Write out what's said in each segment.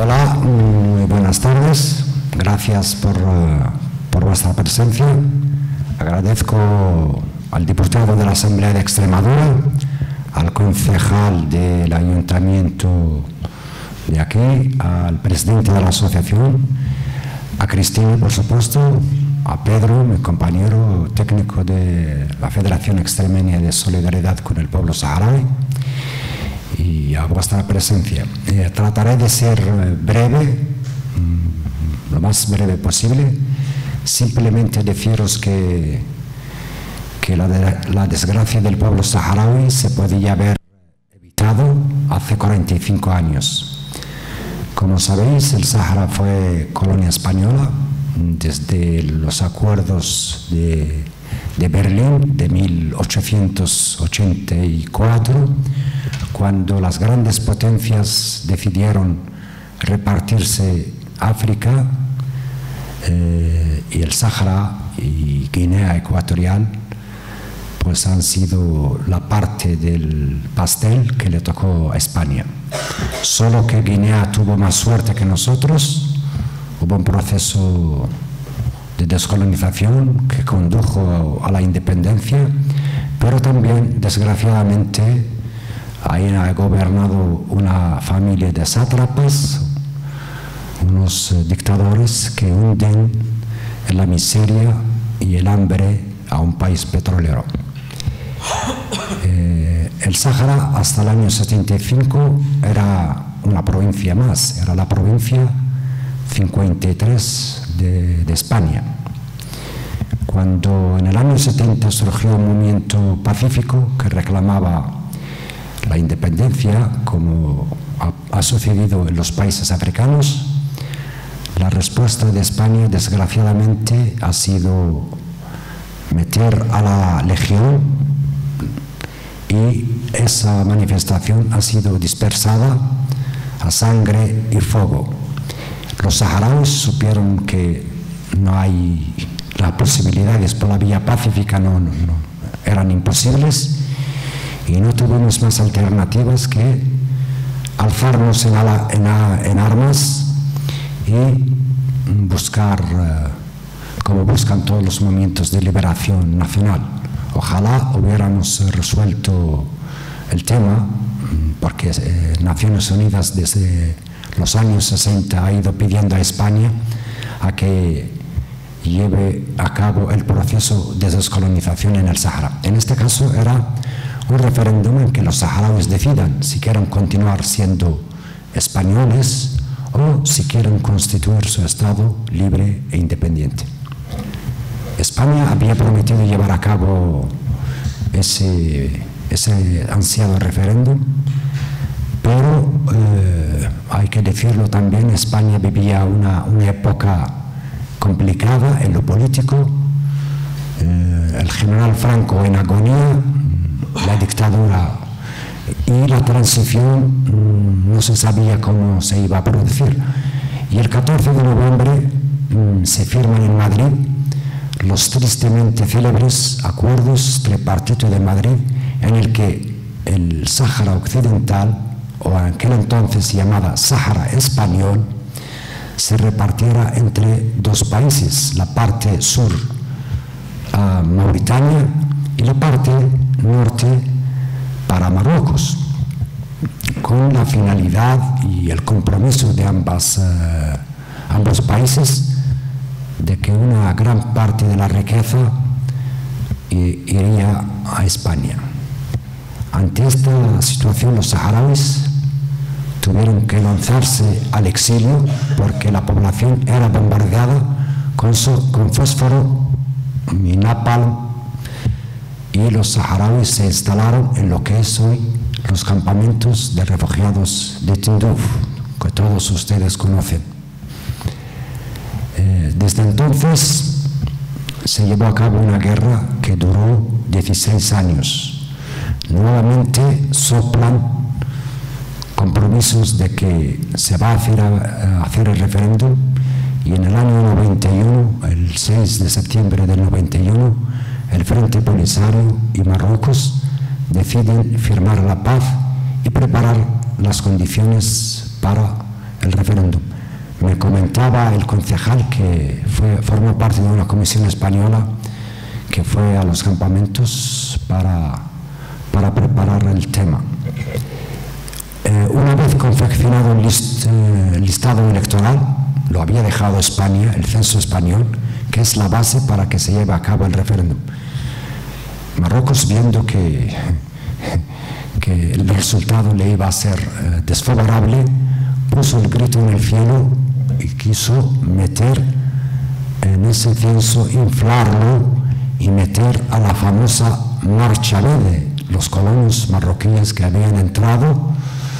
Hola, muy buenas tardes. Gracias por vuestra presencia. Agradezco al diputado de la Asamblea de Extremadura, al concejal del Ayuntamiento de aquí, al presidente de la asociación, a Cristina, por supuesto, a Pedro, mi compañero técnico de la Federación Extremeña de Solidaridad con el Pueblo Saharaui, y a vuestra presencia. Trataré de ser breve, lo más breve posible. Simplemente deciros que la desgracia del pueblo saharaui se podía haber evitado hace 45 años. Como sabéis, el Sáhara fue colonia española desde los acuerdos de Berlín de 1884, cuando las grandes potencias decidieron repartirse África, y el Sáhara y Guinea Ecuatorial pues han sido la parte del pastel que le tocó a España. Solo que Guinea tuvo más suerte que nosotros. Hubo un proceso de descolonización que condujo a la independencia, pero también, desgraciadamente, ahí ha gobernado una familia de sátrapas, unos dictadores que hunden en la miseria y el hambre a un país petrolero. El Sáhara hasta el año 75 era una provincia más, era la provincia 53 de España. Cuando en el año 70 surgió un movimiento pacífico que reclamaba la independencia, como ha sucedido en los países africanos, la respuesta de España, desgraciadamente, ha sido meter a la legión, y esa manifestación ha sido dispersada a sangre y fuego. Los saharauis supieron que no hay las posibilidades por la vía pacífica, no eran imposibles, y no tuvimos más alternativas que alzarnos en armas y buscar, como buscan todos los movimientos de liberación nacional. Ojalá hubiéramos resuelto el tema, porque Naciones Unidas desde los años 60 ha ido pidiendo a España a que lleve a cabo el proceso de descolonización en el Sáhara. En este caso era un referéndum en que los saharauis decidan si quieren continuar siendo españoles o si quieren constituir su Estado libre e independiente. España había prometido llevar a cabo ese ansiado referéndum, pero hay que decirlo también, España vivía una época complicada en lo político. El general Franco en agonía, la dictadura y la transición no se sabía cómo se iba a producir. Y el 14 de noviembre se firman en Madrid los tristemente célebres acuerdos tripartito de Madrid, en el que el Sáhara Occidental, o en aquel entonces llamada Sáhara Español, se repartiera entre dos países, la parte sur a Mauritania y la parte norte para Marruecos, con la finalidad y el compromiso de ambos países de que una gran parte de la riqueza iría a España. Ante esta situación, los saharauis tuvieron que lanzarse al exilio porque la población era bombardeada con fósforo y napalm, y los saharauis se instalaron en lo que es hoy los campamentos de refugiados de Tinduf, que todos ustedes conocen. Desde entonces se llevó a cabo una guerra que duró 16 años. Nuevamente soplan compromisos de que se va a hacer el referéndum, y en el año 91, el 6 de septiembre del 91, el Frente Polisario y Marruecos deciden firmar la paz y preparar las condiciones para el referéndum. comentaba el concejal que formó parte de una comisión española que fue a los campamentos para preparar el tema. Una vez confeccionado el listado electoral, lo había dejado España, el censo español, que es la base para que se lleve a cabo el referéndum. Marruecos, viendo que el resultado le iba a ser desfavorable, puso el grito en el cielo y quiso meter en ese censo, inflarlo y meter a la famosa Marcha Verde, los colonos marroquíes que habían entrado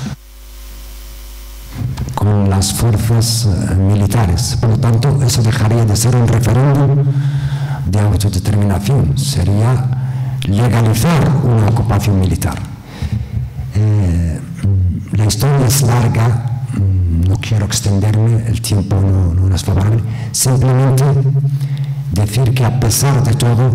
con las fuerzas militares. Por lo tanto, eso dejaría de ser un referéndum de autodeterminación, sería legalizar una ocupación militar. La historia es larga, no quiero extenderme, el tiempo no es favorable. Simplemente decir que a pesar de todo,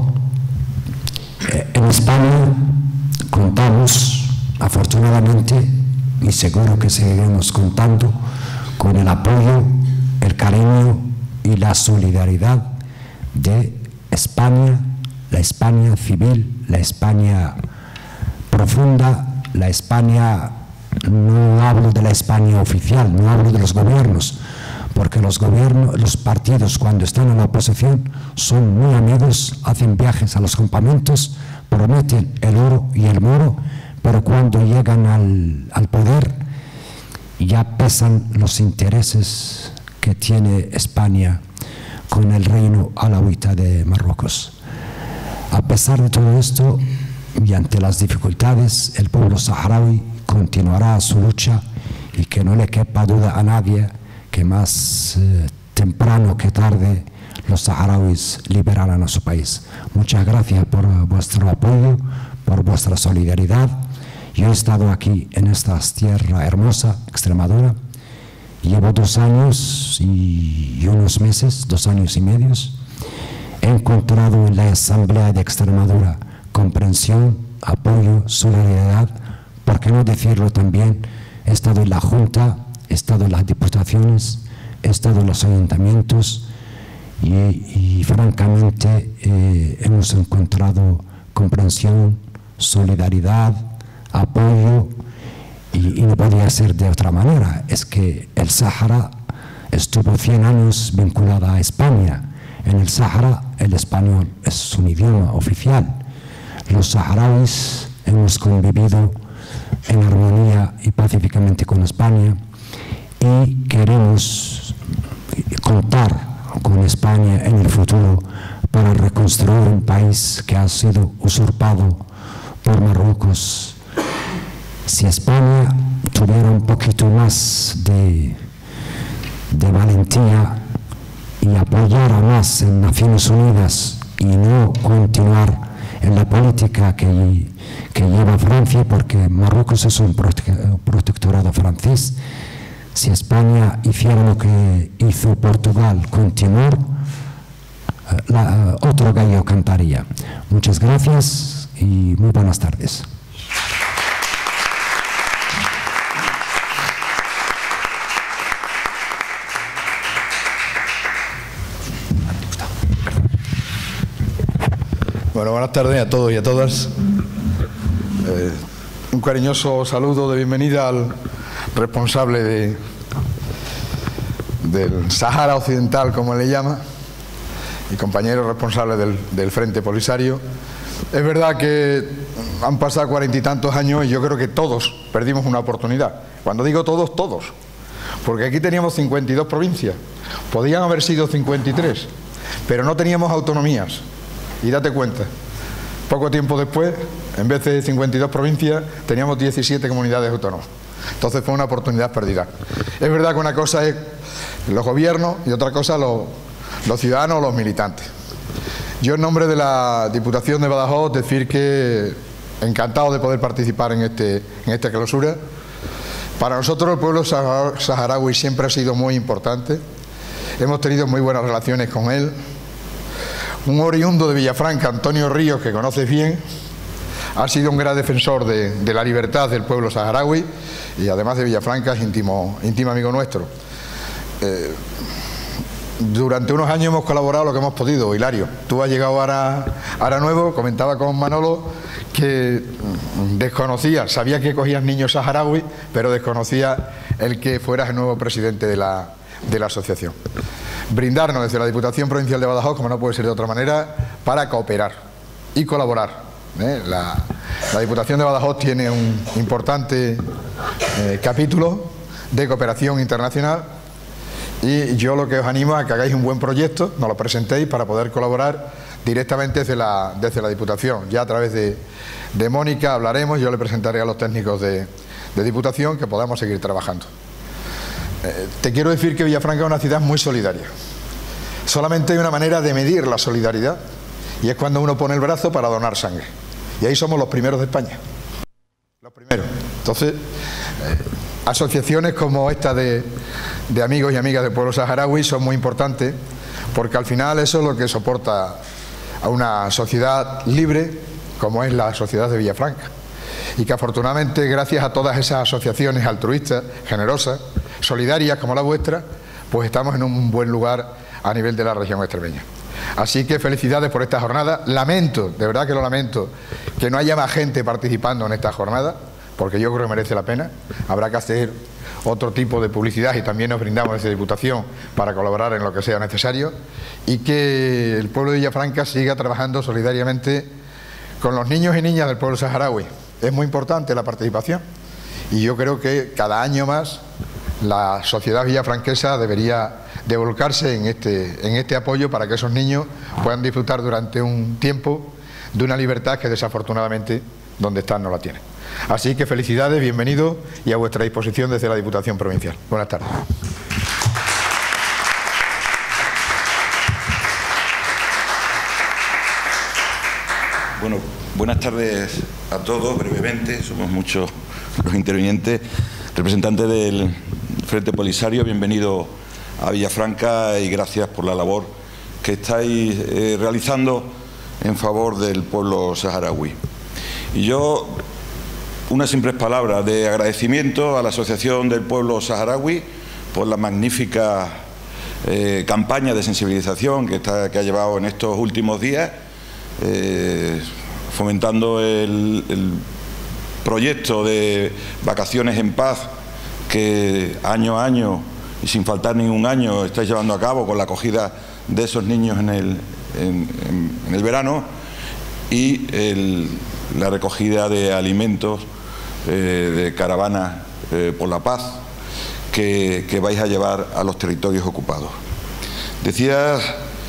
en España contamos, afortunadamente, y seguro que seguiremos contando, con el apoyo, el cariño y la solidaridad de España, la España civil, la España profunda, la España, no hablo de la España oficial, no hablo de los gobiernos, porque los partidos cuando están en la oposición son muy amigos, hacen viajes a los campamentos, prometen el oro y el moro, pero cuando llegan al poder ya pesan los intereses que tiene España con el reino alauita de Marruecos. A pesar de todo esto y ante las dificultades, el pueblo saharaui continuará su lucha y que no le quepa duda a nadie que más temprano que tarde los saharauis liberarán a su país. Muchas gracias por vuestro apoyo, por vuestra solidaridad. Yo he estado aquí en esta tierra hermosa, Extremadura. Llevo 2 años y unos meses, 2 años y medio. He encontrado en la Asamblea de Extremadura comprensión, apoyo, solidaridad. ¿Por qué no decirlo también? He estado en la Junta, he estado en las diputaciones, he estado en los ayuntamientos y francamente hemos encontrado comprensión, solidaridad, apoyo y no podía ser de otra manera. Es que el Sáhara estuvo 100 años vinculada a España. En el Sáhara el español es un idioma oficial. Los saharauis hemos convivido en armonía y pacíficamente con España y queremos contar con España en el futuro para reconstruir un país que ha sido usurpado por Marruecos. Si España tuviera un poquito más de valentía y apoyara más en Naciones Unidas y no continuar en la política que lleva Francia, porque Marruecos es un protectorado francés, si España hiciera lo que hizo Portugal con Timor, otro gallo cantaría. Muchas gracias y muy buenas tardes. Bueno, buenas tardes a todos y a todas. Un cariñoso saludo de bienvenida al responsable del Sáhara Occidental, como le llama, y compañero responsable del Frente Polisario. Es verdad que han pasado 40 y tantos años y yo creo que todos perdimos una oportunidad. Cuando digo todos, todos. Porque aquí teníamos 52 provincias. Podían haber sido 53, pero no teníamos autonomías. Y date cuenta, poco tiempo después, en vez de 52 provincias, teníamos 17 comunidades autónomas. Entonces fue una oportunidad perdida. Es verdad que una cosa es los gobiernos y otra cosa los ciudadanos o los militantes. Yo, en nombre de la Diputación de Badajoz, decir que encantado de poder participar en esta clausura. Para nosotros el pueblo saharaui siempre ha sido muy importante. Hemos tenido muy buenas relaciones con él. Un oriundo de Villafranca, Antonio Ríos, que conoces bien, ha sido un gran defensor de la libertad del pueblo saharaui y además de Villafranca es íntimo amigo nuestro. durante unos años hemos colaborado lo que hemos podido. Hilario, tú has llegado ahora nuevo, comentaba con Manolo que desconocía, sabía que cogías niños saharauis, pero desconocía el que fueras el nuevo presidente de la asociación. Brindarnos desde la Diputación Provincial de Badajoz, como no puede ser de otra manera, para cooperar y colaborar. La Diputación de Badajoz tiene un importante capítulo de cooperación internacional y yo lo que os animo es a que hagáis un buen proyecto, nos lo presentéis para poder colaborar directamente desde la Diputación. Ya a través de Mónica hablaremos, yo le presentaré a los técnicos de Diputación que podamos seguir trabajando. Te quiero decir que Villafranca es una ciudad muy solidaria. Solamente hay una manera de medir la solidaridad y es cuando uno pone el brazo para donar sangre. Y ahí somos los primeros de España. Los primeros. Entonces, asociaciones como esta de amigos y amigas del pueblo saharaui son muy importantes porque al final eso es lo que soporta a una sociedad libre como es la sociedad de Villafranca. Y que afortunadamente, gracias a todas esas asociaciones altruistas, generosas, solidarias como la vuestra, pues estamos en un buen lugar a nivel de la región extremeña. Así que felicidades por esta jornada. Lamento, de verdad que lo lamento, que no haya más gente participando en esta jornada, porque yo creo que merece la pena. Habrá que hacer otro tipo de publicidad y también nos brindamos desde Diputación para colaborar en lo que sea necesario y que el pueblo de Villafranca siga trabajando solidariamente con los niños y niñas del pueblo saharaui. Es muy importante la participación y yo creo que cada año más la sociedad villafranquesa debería de volcarse en este apoyo para que esos niños puedan disfrutar durante un tiempo de una libertad que desafortunadamente donde están no la tienen. Así que felicidades, bienvenidos y a vuestra disposición desde la Diputación Provincial. Buenas tardes. Bueno, buenas tardes a todos, brevemente, somos muchos los intervinientes. Representante del Frente Polisario, bienvenido a Villafranca y gracias por la labor que estáis realizando en favor del pueblo saharaui. Y yo, unas simples palabras de agradecimiento a la Asociación del Pueblo Saharaui por la magnífica campaña de sensibilización que ha llevado en estos últimos días, fomentando el proyecto de vacaciones en paz que año a año y sin faltar ningún año estáis llevando a cabo con la acogida de esos niños en el verano y la recogida de alimentos de caravanas por la paz que vais a llevar a los territorios ocupados. Decías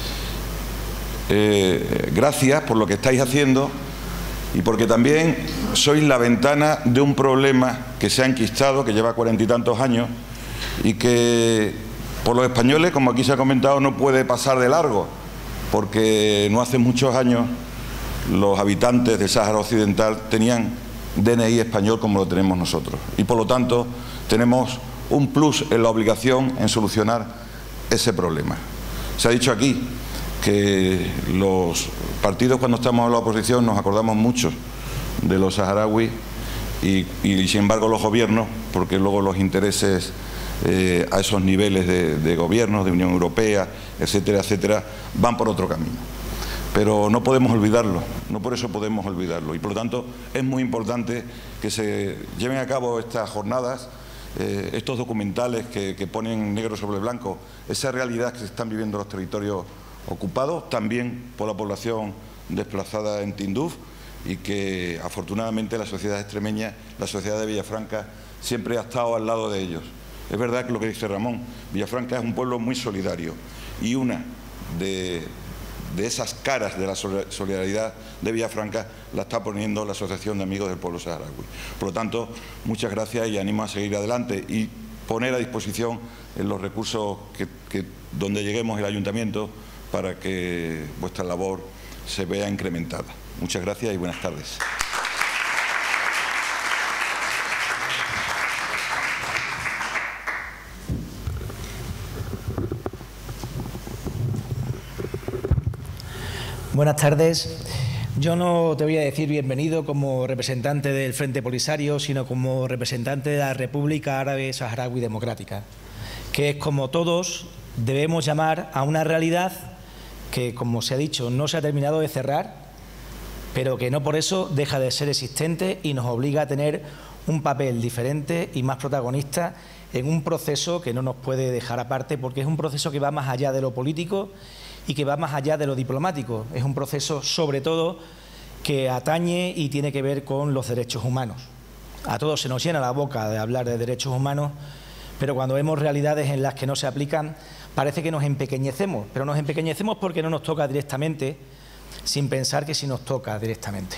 gracias por lo que estáis haciendo y porque también sois la ventana de un problema que se ha enquistado, que lleva 40 y tantos años y que por los españoles, como aquí se ha comentado, no puede pasar de largo, porque no hace muchos años los habitantes del Sáhara Occidental tenían DNI español como lo tenemos nosotros y por lo tanto tenemos un plus en la obligación en solucionar ese problema. Se ha dicho aquí que los partidos, cuando estamos en la oposición, nos acordamos mucho de los saharauis y sin embargo los gobiernos, porque luego los intereses a esos niveles de gobierno, de Unión Europea, etcétera, etcétera, van por otro camino. Pero no podemos olvidarlo, no por eso podemos olvidarlo y por lo tanto es muy importante que se lleven a cabo estas jornadas, estos documentales que ponen negro sobre blanco esa realidad que se están viviendo los territorios ocupados, también por la población desplazada en Tinduf y que afortunadamente la sociedad extremeña, la sociedad de Villafranca, siempre ha estado al lado de ellos. Es verdad que lo que dice Ramón, Villafranca es un pueblo muy solidario y una de esas caras de la solidaridad de Villafranca la está poniendo la Asociación de Amigos del Pueblo Saharaui. Por lo tanto, muchas gracias y animo a seguir adelante y poner a disposición en los recursos donde lleguemos el Ayuntamiento para que vuestra labor se vea incrementada. Muchas gracias y buenas tardes. Buenas tardes. Yo no te voy a decir bienvenido como representante del Frente Polisario, sino como representante de la República Árabe Saharaui Democrática. que es como todos debemos llamar a una realidad que, como se ha dicho, no se ha terminado de cerrar, pero que no por eso deja de ser existente y nos obliga a tener un papel diferente y más protagonista en un proceso que no nos puede dejar aparte, porque es un proceso que va más allá de lo político y que va más allá de lo diplomático. Es un proceso, sobre todo, que atañe y tiene que ver con los derechos humanos. A todos se nos llena la boca de hablar de derechos humanos, pero cuando vemos realidades en las que no se aplican, parece que nos empequeñecemos, pero nos empequeñecemos porque no nos toca directamente, sin pensar que sí nos toca directamente.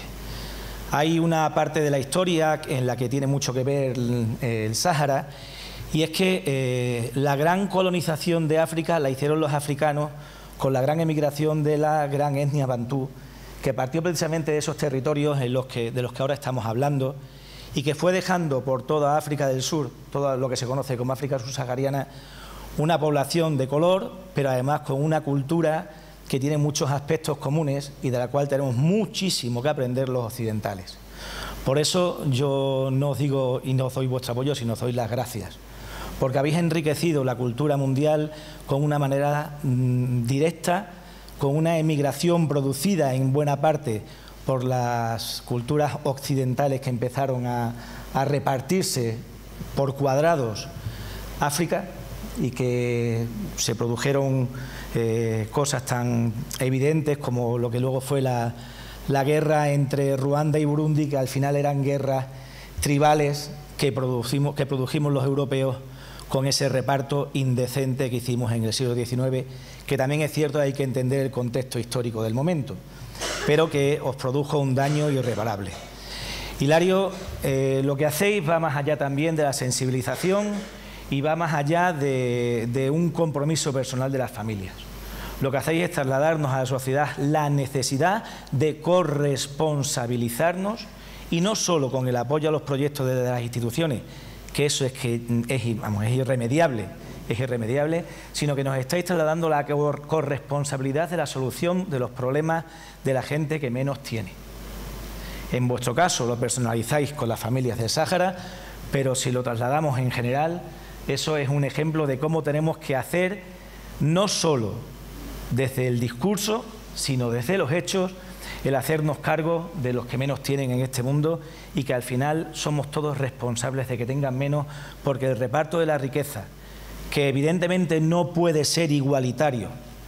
Hay una parte de la historia en la que tiene mucho que ver el Sáhara, y es que la gran colonización de África la hicieron los africanos con la gran emigración de la gran etnia bantú, que partió precisamente de esos territorios de los que ahora estamos hablando, y que fue dejando por toda África del Sur, todo lo que se conoce como África subsahariana, una población de color, pero además con una cultura que tiene muchos aspectos comunes y de la cual tenemos muchísimo que aprender los occidentales. Por eso yo no os digo y no os doy vuestro apoyo, sino os doy las gracias, porque habéis enriquecido la cultura mundial con una manera directa, con una emigración producida en buena parte por las culturas occidentales que empezaron a repartirse por cuadrados África, y que se produjeron cosas tan evidentes como lo que luego fue la guerra entre Ruanda y Burundi, que al final eran guerras tribales que produjimos los europeos con ese reparto indecente que hicimos en el siglo XIX, que también es cierto, hay que entender el contexto histórico del momento, pero que os produjo un daño irreparable. Hilario, lo que hacéis va más allá también de la sensibilización y va más allá de un compromiso personal de las familias. Lo que hacéis es trasladarnos a la sociedad la necesidad de corresponsabilizarnos, y no solo con el apoyo a los proyectos de las instituciones, que eso es irremediable, sino que nos estáis trasladando la corresponsabilidad de la solución de los problemas de la gente que menos tiene. En vuestro caso lo personalizáis con las familias del Sáhara, pero si lo trasladamos en general, eso es un ejemplo de cómo tenemos que hacer, no solo desde el discurso, sino desde los hechos, el hacernos cargo de los que menos tienen en este mundo, y que al final somos todos responsables de que tengan menos, porque el reparto de la riqueza, que evidentemente no puede ser igualitario,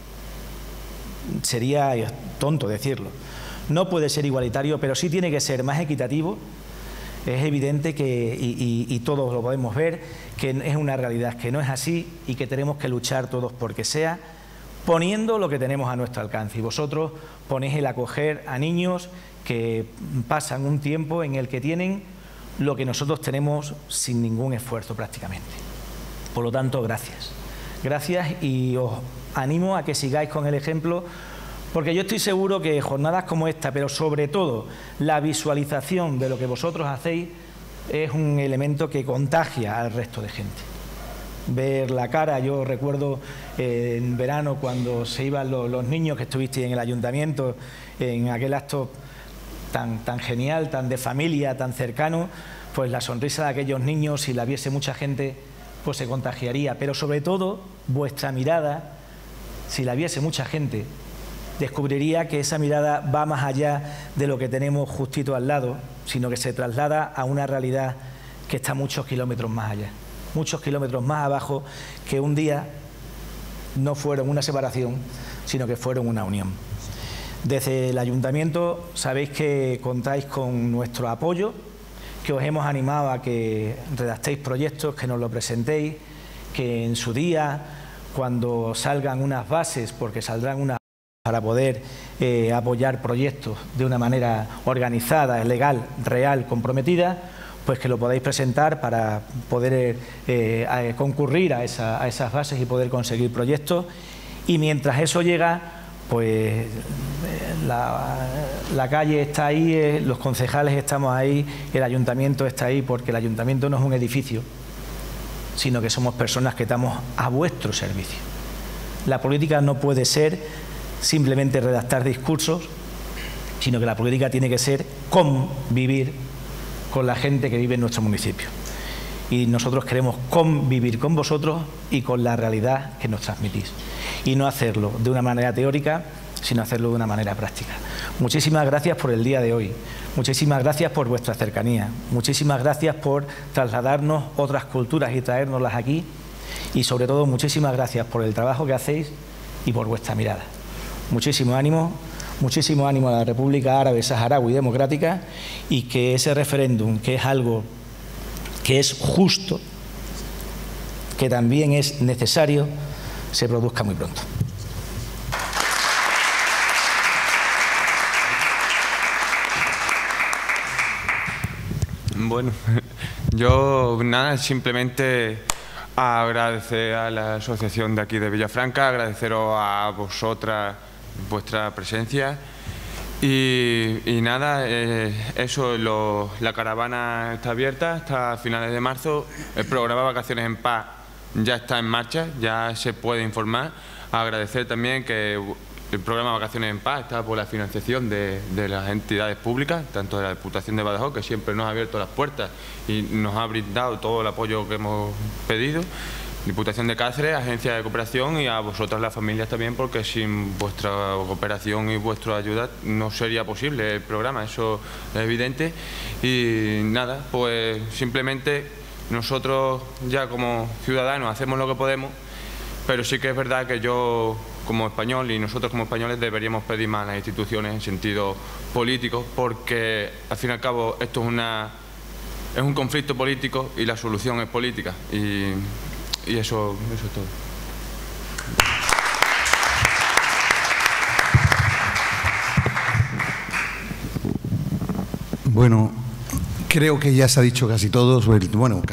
sería tonto decirlo, no puede ser igualitario, pero sí tiene que ser más equitativo. Es evidente que, y todos lo podemos ver, que es una realidad, que no es así y que tenemos que luchar todos porque sea, poniendo lo que tenemos a nuestro alcance. Y vosotros ponéis el acoger a niños que pasan un tiempo en el que tienen lo que nosotros tenemos sin ningún esfuerzo prácticamente. Por lo tanto, gracias. Gracias, y os animo a que sigáis con el ejemplo, porque yo estoy seguro que jornadas como esta, pero sobre todo la visualización de lo que vosotros hacéis, es un elemento que contagia al resto de gente. Ver la cara, yo recuerdo en verano cuando se iban los niños que estuvisteis en el ayuntamiento, en aquel acto tan genial, tan de familia, tan cercano, pues la sonrisa de aquellos niños, si la viese mucha gente, pues se contagiaría. Pero sobre todo, vuestra mirada, si la viese mucha gente, descubriría que esa mirada va más allá de lo que tenemos justito al lado, sino que se traslada a una realidad que está muchos kilómetros más allá, muchos kilómetros más abajo, que un día no fueron una separación, sino que fueron una unión. Desde el ayuntamiento sabéis que contáis con nuestro apoyo, que os hemos animado a que redactéis proyectos, que nos lo presentéis, que en su día, cuando salgan unas bases, porque saldrán unas para poder apoyar proyectos de una manera organizada, legal, real, comprometida, pues que lo podáis presentar para poder concurrir a esas bases y poder conseguir proyectos. Y mientras eso llega, pues la calle está ahí, los concejales estamos ahí, el ayuntamiento está ahí, porque el ayuntamiento no es un edificio, sino que somos personas que estamos a vuestro servicio. La política no puede ser simplemente redactar discursos, sino que la política tiene que ser convivir con la gente que vive en nuestro municipio. y nosotros queremos convivir con vosotros y con la realidad que nos transmitís. Y no hacerlo de una manera teórica, sino hacerlo de una manera práctica. Muchísimas gracias por el día de hoy. Muchísimas gracias por vuestra cercanía. Muchísimas gracias por trasladarnos otras culturas y traérnoslas aquí. Y sobre todo, muchísimas gracias por el trabajo que hacéis y por vuestra mirada. Muchísimo ánimo a la República Árabe Saharaui Democrática, y que ese referéndum, que es algo que es justo, que también es necesario, se produzca muy pronto. Bueno, yo nada, simplemente agradecer a la asociación de aquí de Villafranca, agradeceros a vosotras vuestra presencia y nada, eso, la caravana está abierta hasta finales de marzo, el programa Vacaciones en Paz ya está en marcha, ya se puede informar. Agradecer también que el programa Vacaciones en Paz está por la financiación de las entidades públicas, tanto de la Diputación de Badajoz, que siempre nos ha abierto las puertas y nos ha brindado todo el apoyo que hemos pedido, Diputación de Cáceres, Agencia de Cooperación, y a vosotras las familias también, porque sin vuestra cooperación y vuestra ayuda no sería posible el programa, eso es evidente. Y nada, pues simplemente nosotros ya como ciudadanos hacemos lo que podemos, pero sí que es verdad que yo como español y nosotros como españoles deberíamos pedir más a las instituciones en sentido político, porque al fin y al cabo esto es un conflicto político y la solución es política, y eso es todo. Bueno, creo que ya se ha dicho casi todo sobre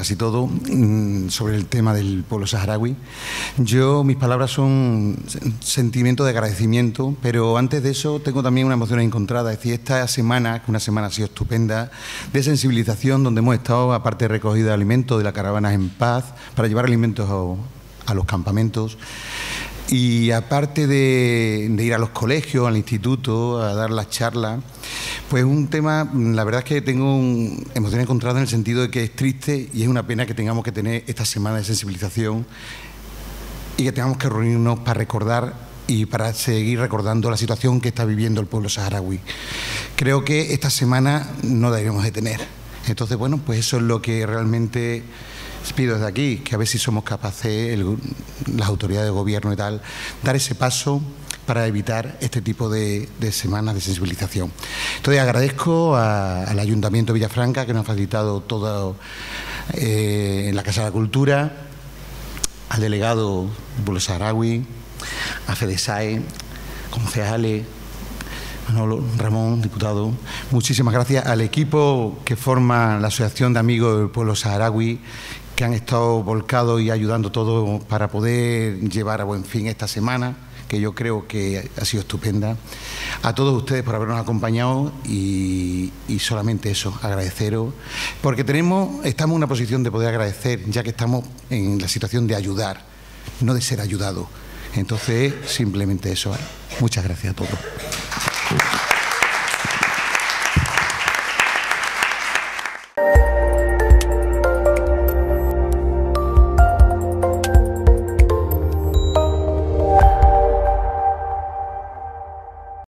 el tema del pueblo saharaui. Mis palabras son sentimiento de agradecimiento, pero antes de eso tengo también una emoción encontrada. Es decir, esta semana, que una semana ha sido estupenda, de sensibilización, donde hemos estado, aparte de recogida de alimentos de la caravana en Paz, para llevar alimentos a los campamentos. Y aparte de ir a los colegios, al instituto, a dar las charlas, pues un tema, la verdad es que tengo emoción encontrada en el sentido de que es triste y es una pena que tengamos que tener esta semana de sensibilización y que tengamos que reunirnos para recordar y para seguir recordando la situación que está viviendo el pueblo saharaui. Creo que esta semana no deberíamos de tener. Entonces, bueno, pues eso es lo que realmente pido desde aquí, que a ver si somos capaces, las autoridades de gobierno y tal, dar ese paso para evitar este tipo de semanas de sensibilización. Entonces agradezco al Ayuntamiento de Villafranca, que nos ha facilitado todo en la Casa de la Cultura, al delegado Pueblo Saharaui, a FEDESAE, concejales, Manolo, Ramón, diputado. Muchísimas gracias al equipo que forma la Asociación de Amigos del Pueblo Saharaui, que han estado volcados y ayudando todo para poder llevar a buen fin esta semana, que yo creo que ha sido estupenda. A todos ustedes por habernos acompañado y solamente eso, agradeceros, porque estamos en una posición de poder agradecer, ya que estamos en la situación de ayudar, no de ser ayudados. Entonces, simplemente eso. Muchas gracias a todos.